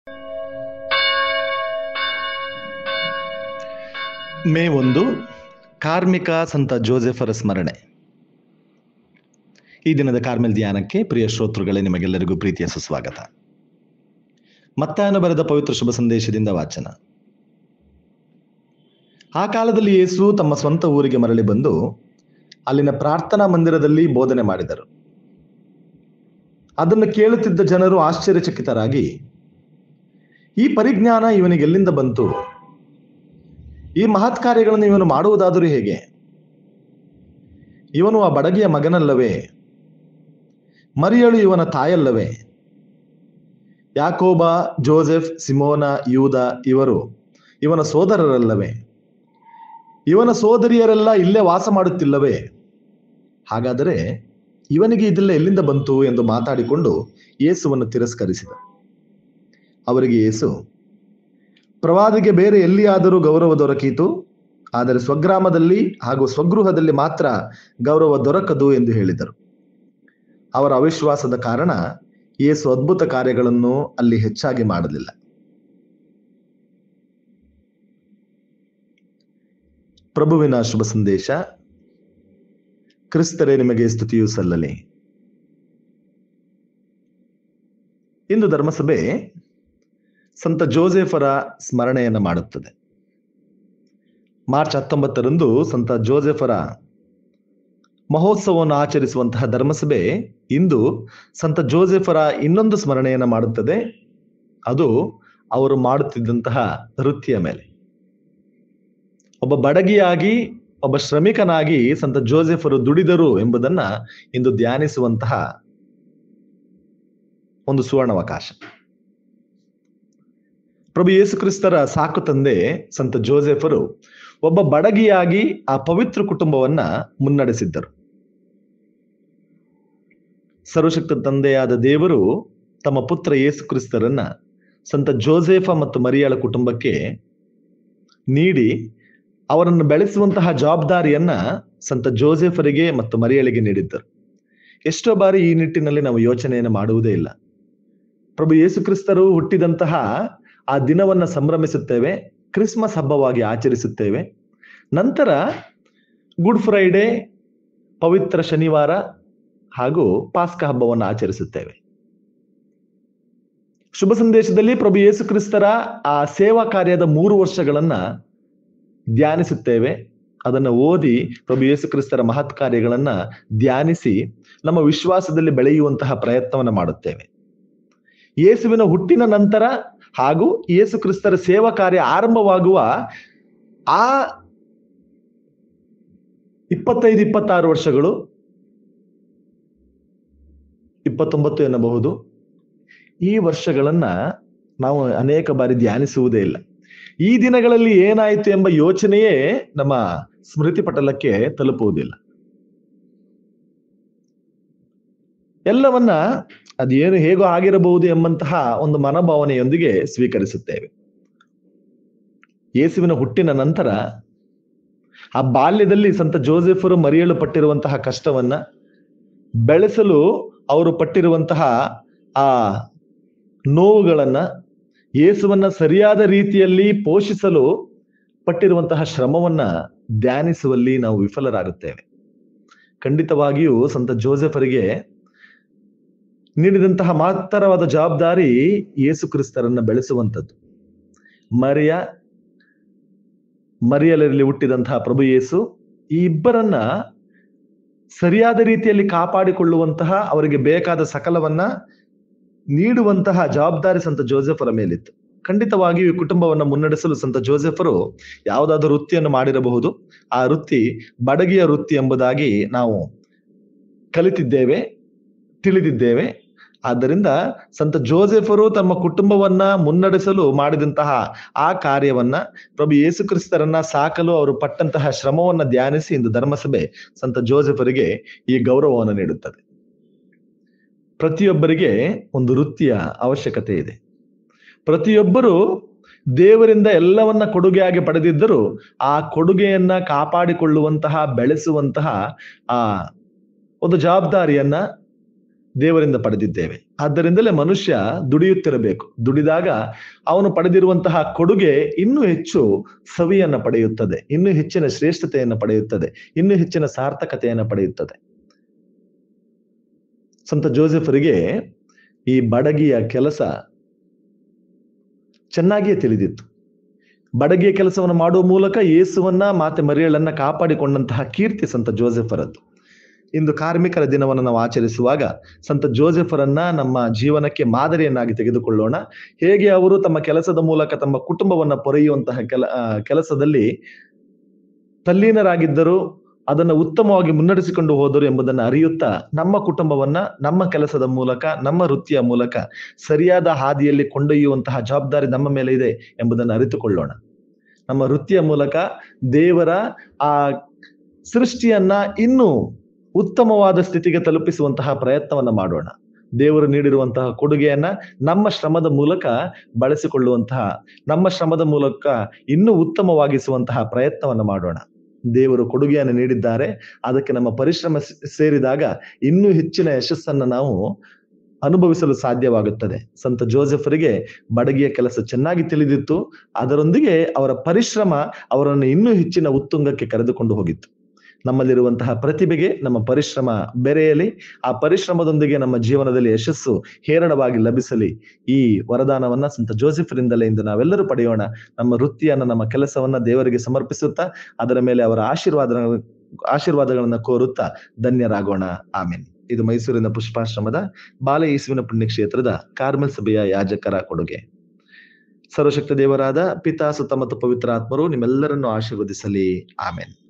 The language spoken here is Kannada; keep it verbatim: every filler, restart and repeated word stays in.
ಮೇ ಒಂದು ಕಾರ್ಮಿಕ ಸಂತ ಜೋಸೆಫರ ಸ್ಮರಣೆ. ಈ ದಿನದ ಕಾರ್ಮೆಲ್ ಧ್ಯಾನಕ್ಕೆ ಪ್ರಿಯ ಶ್ರೋತೃಗಳೇ, ನಿಮಗೆಲ್ಲರಿಗೂ ಪ್ರೀತಿಯ ಸುಸ್ವಾಗತ. ಮತ್ತಾಯನ ಬರೆದ ಪವಿತ್ರ ಶುಭ ಸಂದೇಶದಿಂದ ವಾಚನ. ಆ ಕಾಲದಲ್ಲಿ ಯೇಸು ತಮ್ಮ ಸ್ವಂತ ಊರಿಗೆ ಮರಳಿ ಬಂದು ಅಲ್ಲಿನ ಪ್ರಾರ್ಥನಾ ಮಂದಿರದಲ್ಲಿ ಬೋಧನೆ ಮಾಡಿದರು. ಅದನ್ನು ಕೇಳುತ್ತಿದ್ದ ಜನರು ಆಶ್ಚರ್ಯಚಕಿತರಾಗಿ, ಈ ಪರಿಜ್ಞಾನ ಇವನಿಗೆ ಎಲ್ಲಿಂದ ಬಂತು? ಈ ಮಹತ್ ಕಾರ್ಯಗಳನ್ನು ಇವನು ಮಾಡುವುದಾದರೂ ಹೇಗೆ? ಇವನು ಆ ಬಡಗಿಯ ಮಗನಲ್ಲವೇ? ಮರಿಯಳು ಇವನ ತಾಯಲ್ಲವೇ? ಯಾಕೋಬ, ಜೋಸೆಫ್, ಸಿಮೋನ, ಯೂದ ಇವರು ಇವನ ಸೋದರರಲ್ಲವೇ? ಇವನ ಸೋದರಿಯರೆಲ್ಲ ಇಲ್ಲೇ ವಾಸ ಮಾಡುತ್ತಿಲ್ಲವೇ? ಹಾಗಾದರೆ ಇವನಿಗೆ ಇದೆಲ್ಲ ಎಲ್ಲಿಂದ ಬಂತು ಎಂದು ಮಾತಾಡಿಕೊಂಡು ಯೇಸುವನ್ನು ತಿರಸ್ಕರಿಸಿದ. ಅವರಿಗೆ ಯೇಸು, ಪ್ರವಾದಿಗೆ ಬೇರೆ ಎಲ್ಲಿಯಾದರೂ ಗೌರವ ದೊರಕೀತು, ಆದರೆ ಸ್ವಗ್ರಾಮದಲ್ಲಿ ಹಾಗೂ ಸ್ವಗೃಹದಲ್ಲಿ ಮಾತ್ರ ಗೌರವ ದೊರಕದು ಎಂದು ಹೇಳಿದರು. ಅವರ ಅವಿಶ್ವಾಸದ ಕಾರಣ ಯೇಸು ಅದ್ಭುತ ಕಾರ್ಯಗಳನ್ನು ಅಲ್ಲಿ ಹೆಚ್ಚಾಗಿ ಮಾಡಲಿಲ್ಲ. ಪ್ರಭುವಿನ ಶುಭ ಸಂದೇಶ. ಕ್ರಿಸ್ತರೇ, ನಿಮಗೆ ಸ್ತುತಿಯು ಸಲ್ಲಲಿ. ಇಂದು ಧರ್ಮಸಭೆ ಸಂತ ಜೋಸೆಫರ ಸ್ಮರಣೆಯನ್ನು ಮಾಡುತ್ತದೆ. ಮಾರ್ಚ್ ಹತ್ತೊಂಬತ್ತರಂದು ಸಂತ ಜೋಸೆಫರ ಮಹೋತ್ಸವವನ್ನು ಆಚರಿಸುವಂತಹ ಧರ್ಮಸಭೆ ಇಂದು ಸಂತ ಜೋಸೆಫರ ಇನ್ನೊಂದು ಸ್ಮರಣೆಯನ್ನು ಮಾಡುತ್ತದೆ. ಅದು ಅವರು ಮಾಡುತ್ತಿದ್ದಂತಹ ವೃತ್ತಿಯ ಮೇಲೆ. ಒಬ್ಬ ಬಡಗಿಯಾಗಿ, ಒಬ್ಬ ಶ್ರಮಿಕನಾಗಿ ಸಂತ ಜೋಸೆಫರು ದುಡಿದರು ಎಂಬುದನ್ನ ಇಂದು ಧ್ಯಾನಿಸುವಂತಹ ಒಂದು ಸುವರ್ಣಾವಕಾಶ. ಪ್ರಭು ಯೇಸು ಕ್ರಿಸ್ತರ ಸಾಕು ತಂದೆ ಸಂತ ಜೋಸೆಫರು ಒಬ್ಬ ಬಡಗಿಯಾಗಿ ಆ ಪವಿತ್ರ ಕುಟುಂಬವನ್ನ ಮುನ್ನಡೆಸಿದ್ದರು. ಸರ್ವಶಕ್ತ ತಂದೆಯಾದ ದೇವರು ತಮ್ಮ ಪುತ್ರ ಯೇಸು ಕ್ರಿಸ್ತರನ್ನ ಸಂತ ಜೋಸೆಫ ಮತ್ತು ಮರಿಯಳ ಕುಟುಂಬಕ್ಕೆ ನೀಡಿ ಅವರನ್ನು ಬೆಳೆಸುವಂತಹ ಜವಾಬ್ದಾರಿಯನ್ನ ಸಂತ ಜೋಸೆಫರಿಗೆ ಮತ್ತು ಮರಿಯಳಿಗೆ ನೀಡಿದ್ದರು. ಎಷ್ಟೋ ಬಾರಿ ಈ ನಿಟ್ಟಿನಲ್ಲಿ ನಾವು ಯೋಚನೆಯನ್ನು ಮಾಡುವುದೇ ಇಲ್ಲ. ಪ್ರಭು ಯೇಸು ಕ್ರಿಸ್ತರು ಹುಟ್ಟಿದಂತಹ ಆ ದಿನವನ್ನ ಸಂಭ್ರಮಿಸುತ್ತೇವೆ, ಕ್ರಿಸ್ಮಸ್ ಹಬ್ಬವಾಗಿ ಆಚರಿಸುತ್ತೇವೆ. ನಂತರ ಗುಡ್ ಫ್ರೈಡೆ, ಪವಿತ್ರ ಶನಿವಾರ ಹಾಗೂ ಪಾಸ್ಕ ಹಬ್ಬವನ್ನು ಆಚರಿಸುತ್ತೇವೆ. ಶುಭ ಸಂದೇಶದಲ್ಲಿ ಪ್ರಭು ಯೇಸು ಕ್ರಿಸ್ತರ ಆ ಸೇವಾ ಕಾರ್ಯದ ಮೂರು ವರ್ಷಗಳನ್ನ ಧ್ಯಾನಿಸುತ್ತೇವೆ. ಅದನ್ನು ಓದಿ ಪ್ರಭು ಯೇಸು ಕ್ರಿಸ್ತರ ಮಹತ್ ಕಾರ್ಯಗಳನ್ನ ಧ್ಯಾನಿಸಿ ನಮ್ಮ ವಿಶ್ವಾಸದಲ್ಲಿ ಬೆಳೆಯುವಂತಹ ಪ್ರಯತ್ನವನ್ನು ಮಾಡುತ್ತೇವೆ. ಯೇಸುವಿನ ಹುಟ್ಟಿನ ನಂತರ ಹಾಗೂ ಯೇಸು ಕ್ರಿಸ್ತರ ಸೇವಾ ಕಾರ್ಯ ಆರಂಭವಾಗುವ ಆ ಇಪ್ಪತ್ತೈದು ಇಪ್ಪತ್ತಾರು ವರ್ಷಗಳು, ಇಪ್ಪತ್ತೊಂಬತ್ತು ಎನ್ನಬಹುದು, ಈ ವರ್ಷಗಳನ್ನ ನಾವು ಅನೇಕ ಬಾರಿ ಧ್ಯಾನಿಸುವುದೇ ಇಲ್ಲ. ಈ ದಿನಗಳಲ್ಲಿ ಏನಾಯಿತು ಎಂಬ ಯೋಚನೆಯೇ ನಮ್ಮ ಸ್ಮೃತಿ ಪಟಲಕ್ಕೆ ತಲುಪುವುದಿಲ್ಲ. ಎಲ್ಲವನ್ನ ಅದೇನು ಹೇಗೋ ಆಗಿರಬಹುದು ಎಂಬಂತಹ ಒಂದು ಮನೋಭಾವನೆಯೊಂದಿಗೆ ಸ್ವೀಕರಿಸುತ್ತೇವೆ. ಯೇಸುವಿನ ಹುಟ್ಟಿನ ನಂತರ ಆ ಬಾಲ್ಯದಲ್ಲಿ ಸಂತ ಜೋಸೆಫರು ಮರಿಯಳು ಪಟ್ಟಿರುವಂತಹ ಕಷ್ಟವನ್ನ, ಬೆಳೆಸಲು ಅವರು ಪಟ್ಟಿರುವಂತಹ ಆ ನೋವುಗಳನ್ನ, ಯೇಸುವನ್ನ ಸರಿಯಾದ ರೀತಿಯಲ್ಲಿ ಪೋಷಿಸಲು ಪಟ್ಟಿರುವಂತಹ ಶ್ರಮವನ್ನ ಧ್ಯಾನಿಸುವಲ್ಲಿ ನಾವು ವಿಫಲರಾಗುತ್ತೇವೆ. ಖಂಡಿತವಾಗಿಯೂ ಸಂತ ಜೋಸೆಫರಿಗೆ ನೀಡಿದಂತಹ ಮಹತ್ತರವಾದ ಜವಾಬ್ದಾರಿ ಯೇಸು ಕ್ರಿಸ್ತರನ್ನ ಬೆಳೆಸುವಂಥದ್ದು. ಮರಿಯ ಮರಿಯಲಲ್ಲಿ ಹುಟ್ಟಿದಂತಹ ಪ್ರಭು ಯೇಸು ಈ ಇಬ್ಬರನ್ನ ಸರಿಯಾದ ರೀತಿಯಲ್ಲಿ ಕಾಪಾಡಿಕೊಳ್ಳುವಂತಹ, ಅವರಿಗೆ ಬೇಕಾದ ಸಕಲವನ್ನ ನೀಡುವಂತಹ ಜವಾಬ್ದಾರಿ ಸಂತ ಜೋಸೆಫರ ಮೇಲಿತ್ತು. ಖಂಡಿತವಾಗಿಯೂ ಈ ಕುಟುಂಬವನ್ನು ಮುನ್ನಡೆಸಲು ಸಂತ ಜೋಸೆಫರು ಯಾವುದಾದರೂ ವೃತ್ತಿಯನ್ನು ಮಾಡಿರಬಹುದು. ಆ ವೃತ್ತಿ ಬಡಗಿಯ ವೃತ್ತಿ ಎಂಬುದಾಗಿ ನಾವು ಕಲಿತಿದ್ದೇವೆ, ತಿಳಿದಿದ್ದೇವೆ. ಆದ್ದರಿಂದ ಸಂತ ಜೋಸೆಫರು ತಮ್ಮ ಕುಟುಂಬವನ್ನ ಮುನ್ನಡೆಸಲು ಮಾಡಿದಂತಹ ಆ ಕಾರ್ಯವನ್ನ, ಪ್ರಭು ಯೇಸು ಕ್ರಿಸ್ತರನ್ನ ಸಾಕಲು ಅವರು ಪಟ್ಟಂತಹ ಶ್ರಮವನ್ನ ಧ್ಯಾನಿಸಿ ಇಂದು ಧರ್ಮಸಭೆ ಸಂತ ಜೋಸೆಫರಿಗೆ ಈ ಗೌರವವನ್ನು ನೀಡುತ್ತದೆ. ಪ್ರತಿಯೊಬ್ಬರಿಗೆ ಒಂದು ವೃತ್ತಿಯ ಅವಶ್ಯಕತೆ ಇದೆ. ಪ್ರತಿಯೊಬ್ಬರು ದೇವರಿಂದ ಎಲ್ಲವನ್ನ ಕೊಡುಗೆಯಾಗಿ ಪಡೆದಿದ್ದರೂ ಆ ಕೊಡುಗೆಯನ್ನ ಕಾಪಾಡಿಕೊಳ್ಳುವಂತಹ, ಬೆಳೆಸುವಂತಹ ಆ ಒಂದು ಜವಾಬ್ದಾರಿಯನ್ನ ದೇವರಿಂದ ಪಡೆದಿದ್ದೇವೆ. ಆದ್ದರಿಂದಲೇ ಮನುಷ್ಯ ದುಡಿಯುತ್ತಿರಬೇಕು. ದುಡಿದಾಗ ಅವನು ಪಡೆದಿರುವಂತಹ ಕೊಡುಗೆ ಇನ್ನೂ ಹೆಚ್ಚು ಸವಿಯನ್ನ ಪಡೆಯುತ್ತದೆ, ಇನ್ನೂ ಹೆಚ್ಚಿನ ಶ್ರೇಷ್ಠತೆಯನ್ನು ಪಡೆಯುತ್ತದೆ, ಇನ್ನೂ ಹೆಚ್ಚಿನ ಸಾರ್ಥಕತೆಯನ್ನು ಪಡೆಯುತ್ತದೆ. ಸಂತ ಜೋಸೆಫರಿಗೆ ಈ ಬಡಗಿಯ ಕೆಲಸ ಚೆನ್ನಾಗಿಯೇ ತಿಳಿದಿತ್ತು. ಬಡಗಿಯ ಕೆಲಸವನ್ನು ಮಾಡುವ ಮೂಲಕ ಯೇಸುವನ್ನ ಮಾತೆ ಮರಿಯಳನ್ನ ಕಾಪಾಡಿಕೊಂಡಂತಹ ಕೀರ್ತಿ ಸಂತ ಜೋಸೆಫರದ್ದು. ಇಂದು ಕಾರ್ಮಿಕರ ದಿನವನ್ನು ನಾವು ಆಚರಿಸುವಾಗ ಸಂತ ಜೋಸೆಫರನ್ನ ನಮ್ಮ ಜೀವನಕ್ಕೆ ಮಾದರಿಯನ್ನಾಗಿ ತೆಗೆದುಕೊಳ್ಳೋಣ. ಹೇಗೆ ಅವರು ತಮ್ಮ ಕೆಲಸದ ಮೂಲಕ ತಮ್ಮ ಕುಟುಂಬವನ್ನ ಪೊರೆಯುವಂತಹ ಕೆಲ ಕೆಲಸದಲ್ಲಿ ತಲ್ಲೀನರಾಗಿದ್ದರು, ಅದನ್ನು ಉತ್ತಮವಾಗಿ ಮುನ್ನಡೆಸಿಕೊಂಡು ಹೋದರು ಎಂಬುದನ್ನು ಅರಿಯುತ್ತಾ ನಮ್ಮ ಕುಟುಂಬವನ್ನ ನಮ್ಮ ಕೆಲಸದ ಮೂಲಕ, ನಮ್ಮ ವೃತ್ತಿಯ ಮೂಲಕ ಸರಿಯಾದ ಹಾದಿಯಲ್ಲಿ ಕೊಂಡೊಯ್ಯುವಂತಹ ಜವಾಬ್ದಾರಿ ನಮ್ಮ ಮೇಲೆ ಇದೆ ಎಂಬುದನ್ನು ಅರಿತುಕೊಳ್ಳೋಣ. ನಮ್ಮ ವೃತ್ತಿಯ ಮೂಲಕ ದೇವರ ಆ ಸೃಷ್ಟಿಯನ್ನ ಇನ್ನೂ ಉತ್ತಮವಾದ ಸ್ಥಿತಿಗೆ ತಲುಪಿಸುವಂತಹ ಪ್ರಯತ್ನವನ್ನ ಮಾಡೋಣ. ದೇವರು ನೀಡಿರುವಂತಹ ಕೊಡುಗೆಯನ್ನ ನಮ್ಮ ಶ್ರಮದ ಮೂಲಕ ಬಳಸಿಕೊಳ್ಳುವಂತಹ, ನಮ್ಮ ಶ್ರಮದ ಮೂಲಕ ಇನ್ನೂ ಉತ್ತಮವಾಗಿಸುವಂತಹ ಪ್ರಯತ್ನವನ್ನ ಮಾಡೋಣ. ದೇವರು ಕೊಡುಗೆಯನ್ನು ನೀಡಿದ್ದಾರೆ, ಅದಕ್ಕೆ ನಮ್ಮ ಪರಿಶ್ರಮ ಸೇರಿದಾಗ ಇನ್ನೂ ಹೆಚ್ಚಿನ ಯಶಸ್ಸನ್ನ ನಾವು ಅನುಭವಿಸಲು ಸಾಧ್ಯವಾಗುತ್ತದೆ. ಸಂತ ಜೋಸೆಫರಿಗೆ ಬಡಗಿಯ ಕೆಲಸ ಚೆನ್ನಾಗಿ ತಿಳಿದಿತ್ತು, ಅದರೊಂದಿಗೆ ಅವರ ಪರಿಶ್ರಮ ಅವರನ್ನು ಇನ್ನೂ ಹೆಚ್ಚಿನ ಉತ್ತುಂಗಕ್ಕೆ ಕರೆದುಕೊಂಡು ಹೋಗಿತ್ತು. ನಮ್ಮಲ್ಲಿರುವಂತಹ ಪ್ರತಿಭೆಗೆ ನಮ್ಮ ಪರಿಶ್ರಮ ಬೆರೆಯಲಿ, ಆ ಪರಿಶ್ರಮದೊಂದಿಗೆ ನಮ್ಮ ಜೀವನದಲ್ಲಿ ಯಶಸ್ಸು ಹೇರಳವಾಗಿ ಲಭಿಸಲಿ. ಈ ವರದಾನವನ್ನ ಸಂತ ಜೋಸೆಫರಿಂದಲೇ ಇಂದು ನಾವೆಲ್ಲರೂ ಪಡೆಯೋಣ. ನಮ್ಮ ವೃತ್ತಿಯನ್ನ, ನಮ್ಮ ಕೆಲಸವನ್ನ ದೇವರಿಗೆ ಸಮರ್ಪಿಸುತ್ತಾ ಅದರ ಮೇಲೆ ಅವರ ಆಶೀರ್ವಾದ ಆಶೀರ್ವಾದಗಳನ್ನ ಕೋರುತ್ತಾ ಧನ್ಯರಾಗೋಣ. ಆಮೇನ್. ಇದು ಮೈಸೂರಿನ ಪುಷ್ಪಾಶ್ರಮದ ಬಾಲ ಯೇಸುವಿನ ಪುಣ್ಯಕ್ಷೇತ್ರದ ಕಾರ್ಮೆಲ್ ಸಭೆಯ ಯಾಜಕರ ಕೊಡುಗೆ. ಸರ್ವಶಕ್ತ ದೇವರಾದ ಪಿತಾ, ಸುತ್ತ ಮತ್ತು ಪವಿತ್ರ ಆತ್ಮರು ನಿಮ್ಮೆಲ್ಲರನ್ನು ಆಶೀರ್ವದಿಸಲಿ. ಆಮೇನ್.